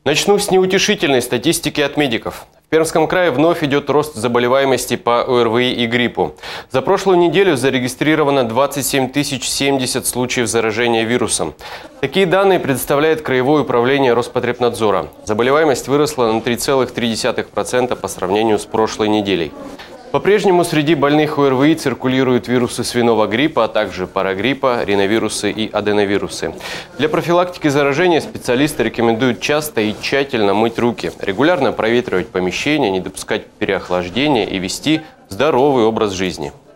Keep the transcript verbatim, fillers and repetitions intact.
Начну с неутешительной статистики от медиков. В Пермском крае вновь идет рост заболеваемости по ОРВИ и гриппу. За прошлую неделю зарегистрировано двадцать семь тысяч семьдесят случаев заражения вирусом. Такие данные предоставляет Краевое управление Роспотребнадзора. Заболеваемость выросла на три целых три десятых процента по сравнению с прошлой неделей. По-прежнему среди больных ОРВИ циркулируют вирусы свиного гриппа, а также парагриппа, риновирусы и аденовирусы. Для профилактики заражения специалисты рекомендуют часто и тщательно мыть руки, регулярно проветривать помещения, не допускать переохлаждения и вести здоровый образ жизни.